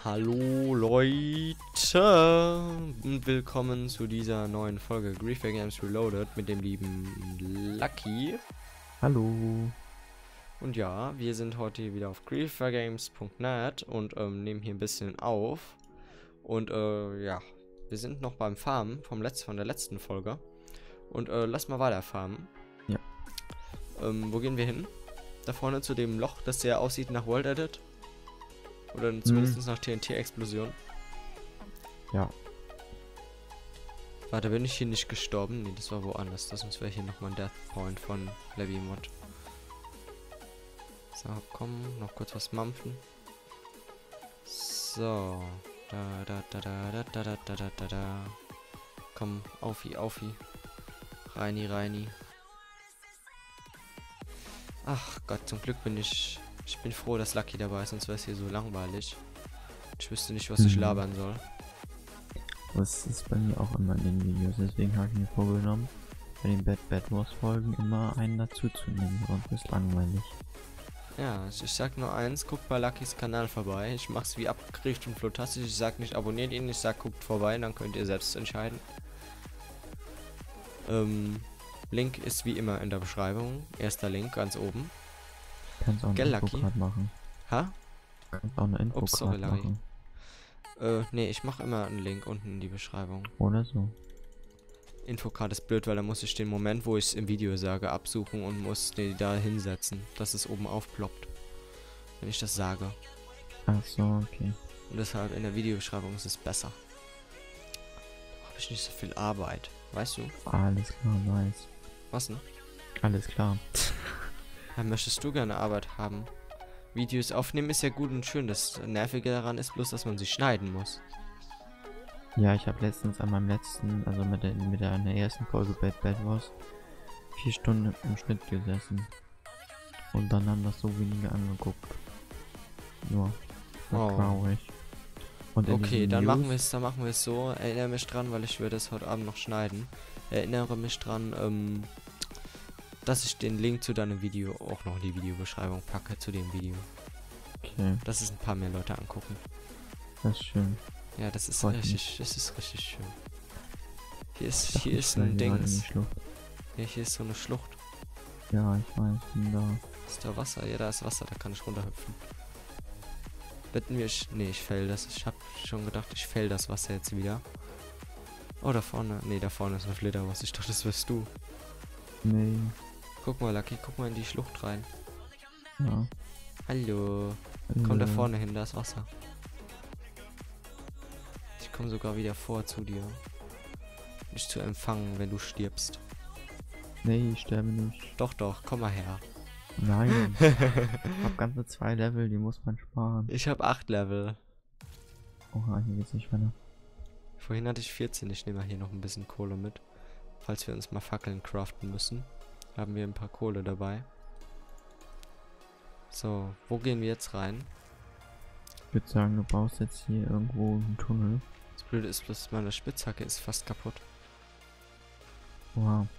Hallo Leute und willkommen zu dieser neuen Folge Griefer Games Reloaded mit dem lieben Lucky. Hallo. Und ja, wir sind heute hier wieder auf griefergames.net und nehmen hier ein bisschen auf. Und ja, wir sind noch beim Farmen von der letzten Folge. Und lass mal weiter farmen. Ja. Wo gehen wir hin? Da vorne zu dem Loch, das sehr aussieht nach World Edit. Oder zumindest nach TNT-Explosion. Ja. Warte, bin ich hier nicht gestorben? Nee, das war woanders. Das wäre hier nochmal ein Death Point von Levy Mod. So, komm, noch kurz was mampfen. So. Da. Komm, Aufi. Reini. Ach Gott, zum Glück bin ich bin froh, dass Lucky dabei ist, sonst wäre es hier so langweilig. Ich wüsste nicht, was ich labern soll. Das ist bei mir auch immer in den Videos, deswegen habe ich mir vorgenommen, bei den Bad Wars Folgen immer einen dazu zu nehmen, sonst ist langweilig. Ja, ich sag nur eins, guckt bei Luckys Kanal vorbei. Ich mach's wie abgekriegt und flotastisch. Ich sag nicht abonniert ihn, ich sag guckt vorbei, dann könnt ihr selbst entscheiden. Link ist wie immer in der Beschreibung. Erster Link ganz oben. Kannst auch eine Infocard machen. Ha? Kannst auch eine Infocard machen. Nee, ich mache immer einen Link unten in die Beschreibung. Oder so. Infocard ist blöd, weil da muss ich den Moment, wo ich es im Video sage, absuchen und muss die da hinsetzen, dass es oben aufploppt. Wenn ich das sage. Ach so, okay. Und deshalb in der Videobeschreibung ist es besser. Da habe ich nicht so viel Arbeit. Weißt du? Alles klar, nice. Was denn? Alles klar. Dann möchtest du gerne Arbeit haben. Videos aufnehmen ist ja gut und schön. Das Nervige daran ist bloß, dass man sie schneiden muss. Ja, ich habe letztens an meinem letzten, also mit der ersten Folge Bad Wars 4 Stunden im Schnitt gesessen. Und dann haben das so wenige angeguckt. Nur. Traurig. Und okay, dann machen wir es so. Erinnere mich dran, weil ich werde es heute Abend noch schneiden. Erinnere mich dran, dass ich den Link zu deinem Video auch noch in die Videobeschreibung packe, zu dem Video. Okay. Dass es ein paar mehr Leute angucken. Das ist schön. Ja, das ist richtig schön. Hier ist ein Dings. Ja, hier ist so eine Schlucht. Ja, ich weiß, bin da. Ist da Wasser? Ja, da ist Wasser, da kann ich runterhüpfen. Wetten wir, nee, ich fail das. Ich hab schon gedacht, ich fail das Wasser jetzt wieder. Oh, da vorne. Nee, da vorne ist eine Fledermaus. Ich dachte, das wirst du. Nee. Guck mal, Lucky, guck mal in die Schlucht rein. Ja. Hallo. Komm da vorne hin, da ist Wasser. Ich komme sogar wieder vor zu dir. Dich zu empfangen, wenn du stirbst. Nee, ich sterbe nicht. Doch, komm mal her. Nein. Ich hab ganze 2 Level, die muss man sparen. Ich hab 8 Level. Oha, hier geht's nicht weiter. Vorhin hatte ich 14, ich nehme mal hier noch ein bisschen Kohle mit. Falls wir uns mal Fackeln craften müssen, haben wir ein paar Kohle dabei. So, wo gehen wir jetzt rein? Ich würde sagen, du baust jetzt hier irgendwo einen Tunnel. Das Blöde ist bloß, meine Spitzhacke ist fast kaputt. Wow.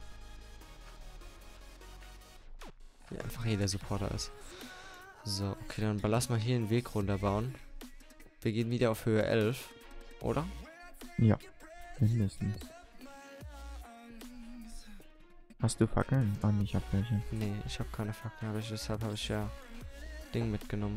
Wie einfach hier der Supporter ist. So, okay, dann lass mal hier einen Weg runterbauen. Wir gehen wieder auf Höhe 11, oder? Ja, mindestens. Hast du Fackeln? Ah, ich hab welche. Nee, ich habe keine Fackeln, deshalb habe ich ja Ding mitgenommen.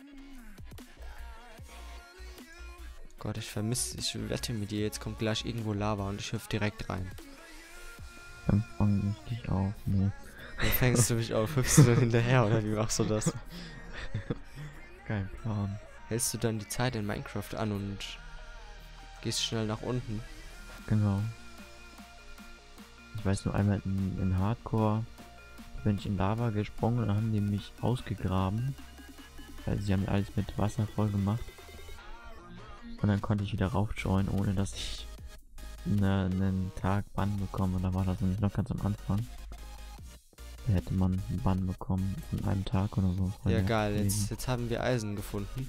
Gott, ich wette mit dir, jetzt kommt gleich irgendwo Lava und ich hüpfe direkt rein. Dann fang ich dich auf. Nee. Dann fängst du mich auf, hüpfst du dann hinterher oder wie machst du das? Kein Plan. Hältst du dann die Zeit in Minecraft an und gehst schnell nach unten? Genau. Ich weiß nur einmal in Hardcore, bin ich in Lava gesprungen und dann haben die mich ausgegraben. Also sie haben alles mit Wasser voll gemacht. Und dann konnte ich wieder raufjoinen, ohne dass ich einen Tag Bann bekomme. Und da war das nämlich noch ganz am Anfang. Da hätte man einen Bann bekommen von einem Tag oder so. Ja geil, jetzt haben wir Eisen gefunden.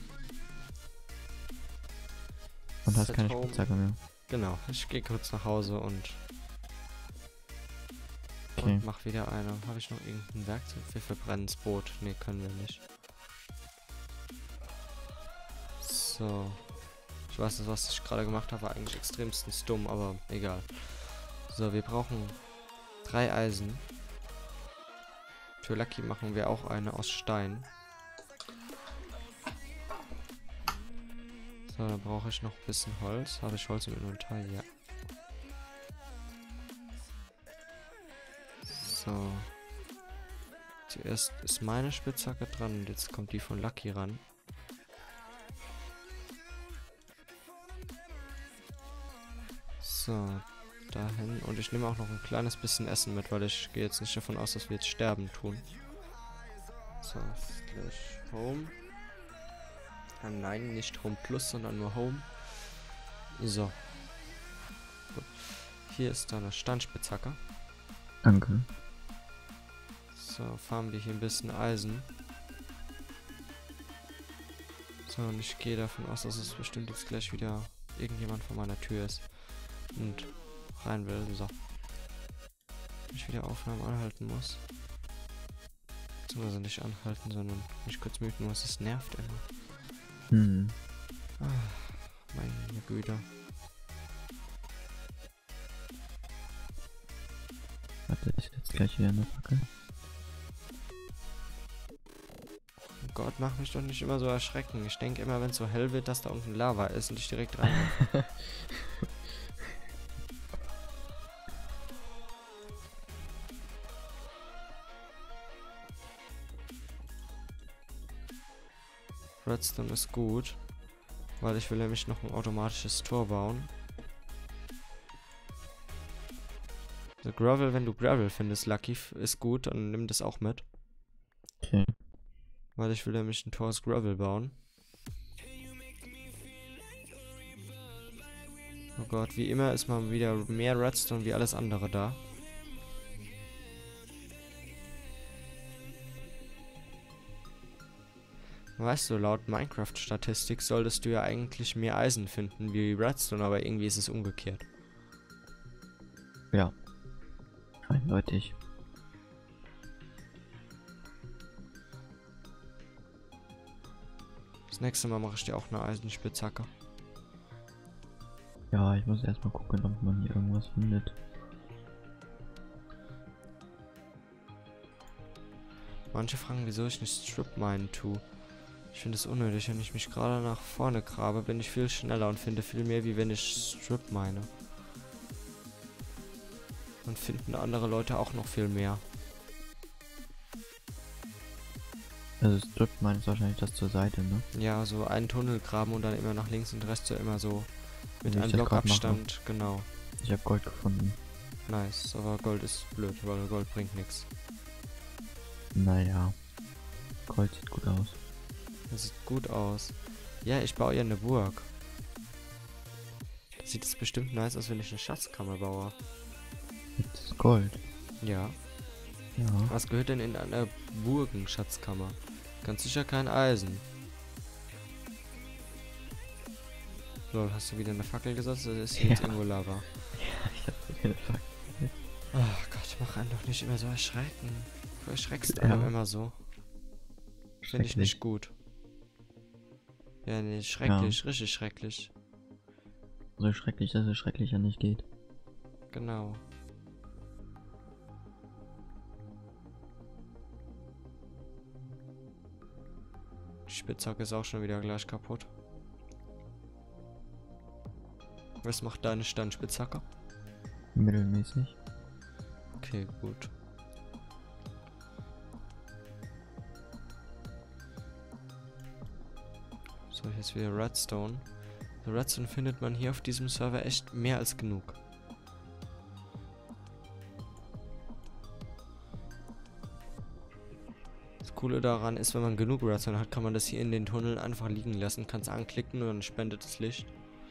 Und hast keine Spitzhacke mehr. Genau, ich gehe kurz nach Hause und mach wieder eine. Habe ich noch irgendein Werkzeug? Wir verbrennen das Boot. Ne, können wir nicht. So. Ich weiß nicht, was ich gerade gemacht habe, war eigentlich extremstens dumm, aber egal. So, wir brauchen 3 Eisen. Für Lucky machen wir auch eine aus Stein. So, dann brauche ich noch ein bisschen Holz. Habe ich Holz im Inventar? Ja. So. Zuerst ist meine Spitzhacke dran und jetzt kommt die von Lucky ran. So, dahin. Und ich nehme auch noch ein kleines bisschen Essen mit, weil ich gehe jetzt nicht davon aus, dass wir jetzt sterben tun. So, slash Home. Ah, nein, nicht Home Plus, sondern nur Home. So. Gut. Hier ist dann eine Steinspitzhacke. Danke. So, farmen wir hier ein bisschen Eisen. So, und ich gehe davon aus, dass es bestimmt jetzt gleich wieder irgendjemand vor meiner Tür ist. Und rein will. So. Ich wieder Aufnahmen anhalten muss. Beziehungsweise nicht anhalten, sondern nicht kurz muten muss. Es nervt immer. Ah, meine Güte. Warte, ich jetzt gleich wieder eine Fackel. Oh Gott, mach mich doch nicht immer so erschrecken. Ich denke immer, wenn es so hell wird, dass da unten Lava ist und ich direkt rein. Redstone ist gut, weil ich will nämlich noch ein automatisches Tor bauen. So, Gravel, wenn du Gravel findest, Lucky, ist gut, dann nimm das auch mit. Okay. Weil ich will nämlich ein Tor aus Gravel bauen. Oh Gott, wie immer ist mal wieder mehr Redstone wie alles andere da. Weißt du, laut Minecraft-Statistik solltest du ja eigentlich mehr Eisen finden wie Redstone, aber irgendwie ist es umgekehrt. Ja. Eindeutig. Das nächste Mal mache ich dir auch eine Eisenspitzhacke. Ja, ich muss erstmal gucken, ob man hier irgendwas findet. Manche fragen, wieso ich nicht Strip Mine tue. Ich finde es unnötig, wenn ich mich gerade nach vorne grabe, bin ich viel schneller und finde viel mehr, wie wenn ich Strip mine. Und finden andere Leute auch noch viel mehr. Also Strip Mine ist wahrscheinlich das zur Seite, ne? Ja, so einen Tunnel graben und dann immer nach links und den Rest so immer so mit Wie ich einem das Block grad mache. Abstand, genau. Ich habe Gold gefunden. Nice, aber Gold ist blöd, weil Gold bringt nichts. Naja. Gold sieht gut aus. Das sieht gut aus. Ja, ich baue ja eine Burg. Sieht es bestimmt nice aus, wenn ich eine Schatzkammer baue. Mit Gold. Ja. Ja. Was gehört denn in einer Burgenschatzkammer? Ganz sicher kein Eisen. Lol, hast du wieder eine Fackel gesetzt oder ist hier jetzt Ja. irgendwo Lava? Ich hab wieder Fakt. Ach Gott, mach einen doch nicht immer so erschrecken. Du erschreckst Ja. einem immer so. Finde ich nicht gut. Ja, nee, schrecklich, richtig schrecklich. So schrecklich, dass es schrecklicher nicht geht. Genau. Die Spitzhacke ist auch schon wieder gleich kaputt. Was macht deine Steinspitzhacke? Mittelmäßig. Okay, gut. So, hier ist wieder Redstone. So, Redstone findet man hier auf diesem Server echt mehr als genug. Das Coole daran ist, wenn man genug Redstone hat, kann man das hier in den Tunneln einfach liegen lassen, kann es anklicken und dann spendet es Licht.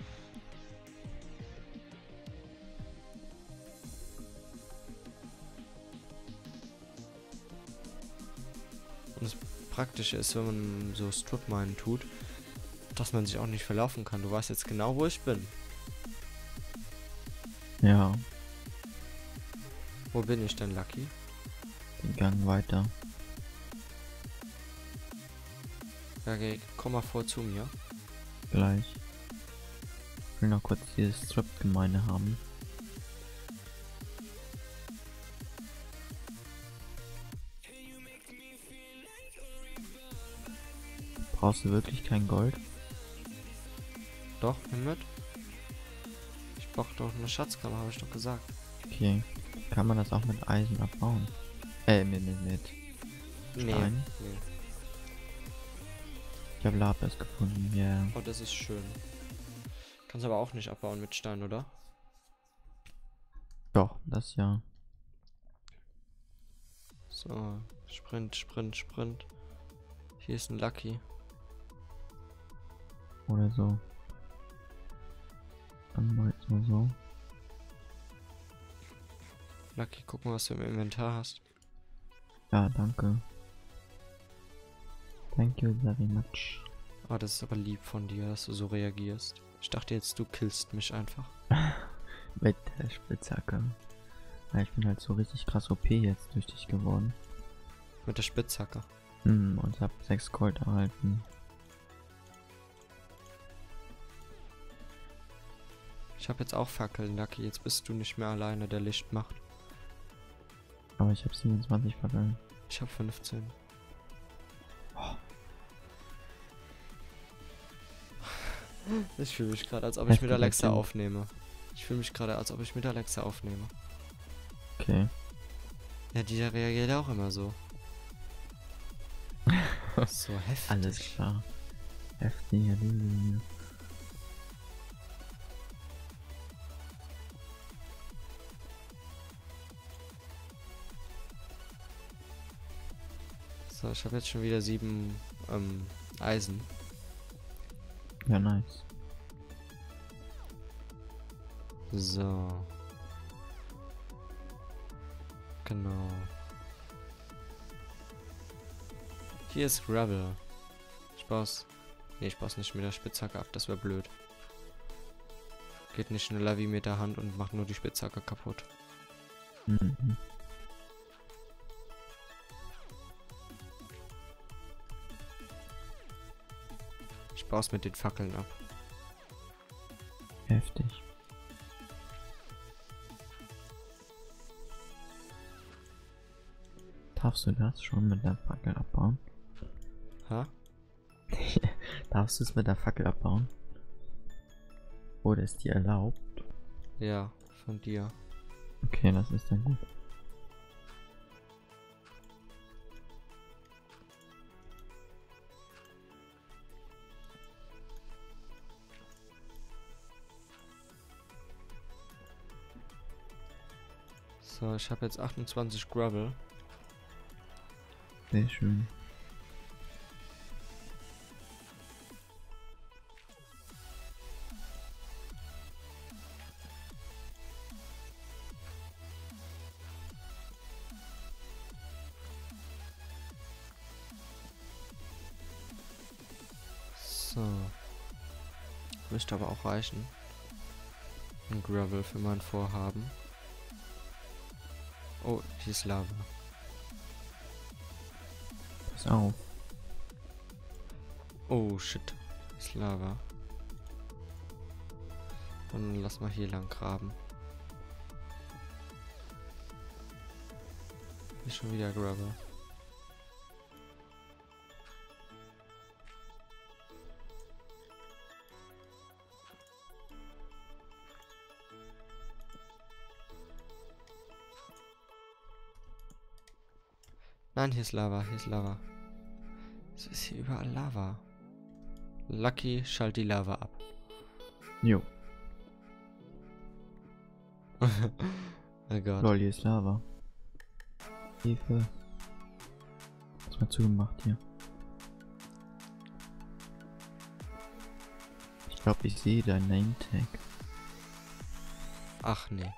Und das Praktische ist, wenn man so Strip Minen tut, dass man sich auch nicht verlaufen kann. Du weißt jetzt genau, wo ich bin. Ja, Wo bin ich denn, Lucky? den Gang weiter. Ja, okay, komm mal vor zu mir. gleich. Ich will noch kurz dieses Strip-Gemeinde haben. Brauchst du wirklich kein Gold? Doch, nimm mit. Ich brauch doch eine Schatzkammer, habe ich doch gesagt. Okay. Kann man das auch mit Eisen abbauen? Mit Stein? Nee. Ich habe Lapis gefunden, ja. Yeah. Oh, das ist schön. Kannst aber auch nicht abbauen mit Stein, oder? Doch, das ja. So, Sprint, Sprint, Sprint. Hier ist ein Lucky. Oder so. Dann mal jetzt mal so. Lucky, guck mal, was du im Inventar hast. Ja, danke. Thank you very much. Oh, das ist aber lieb von dir, dass du so reagierst. Ich dachte jetzt, du killst mich einfach. Mit der Spitzhacke. Ja, ich bin halt so richtig krass OP jetzt durch dich geworden. Mit der Spitzhacke. Und hab 6 Gold erhalten. Ich habe jetzt auch Fackeln, Lucky. Jetzt bist du nicht mehr alleine, der Licht macht. Aber ich habe 27 Fackeln. Ich habe 15. Oh. Ich fühle mich gerade, als ob ich Heftig, mit Alexa heftig. aufnehme. Ich fühle mich gerade, als ob ich mit Alexa aufnehme. Okay. Ja, die reagiert auch immer so. So heftig. Alles klar. Heftig. So, ich habe jetzt schon wieder 7 Eisen. Ja, nice. So. Genau. Hier ist Gravel. Ich baue nicht mit der Spitzhacke ab, das wäre blöd. Geht nicht schneller wie mit der Hand und macht nur die Spitzhacke kaputt. Mhm. Ich baue es mit den Fackeln ab. Heftig. Darfst du das schon mit der Fackel abbauen? Ha? Darfst du es mit der Fackel abbauen? Oder ist dir erlaubt? Ja, von dir. Okay, das ist dann gut. So, ich habe jetzt 28 Gravel. Sehr schön. So. Müsste aber auch reichen. Ein Gravel für mein Vorhaben. Oh, hier ist Lava. Pass auf. Oh, shit. Hier ist Lava. Dann lass mal hier lang graben. Hier ist schon wieder Gravel. Nein, hier ist Lava, hier ist Lava. Es ist hier überall Lava. Lucky, schalt die Lava ab. Jo. Oh Gott. Lol, hier ist Lava. Hilfe. Was mal zugemacht hier. Ich glaube, ich sehe dein Name-Tag. Ach nee.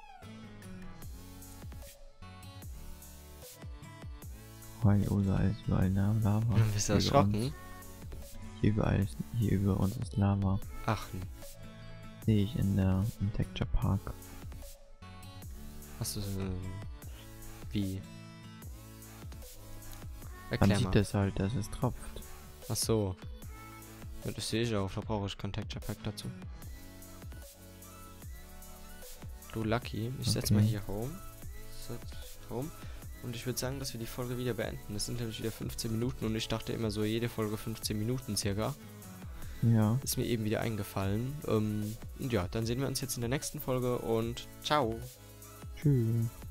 Weil überall ist Lava. Du bist Hier über erschrocken? uns. Hier über uns ist Lava. Ach, Sehe ich im Texture Park. hast du wie? Man Erklär sieht mal. das halt, dass es tropft. Ach so. Ja, das sehe ich auch, da brauche ich kein Texture Pack dazu. Du Lucky, ich setze mal hier Home. Home. Und ich würde sagen, dass wir die Folge wieder beenden. Das sind nämlich wieder 15 Minuten und ich dachte immer so, jede Folge 15 Minuten circa. Ja. Ist mir eben wieder eingefallen. Und ja, dann sehen wir uns jetzt in der nächsten Folge und ciao. Tschüss.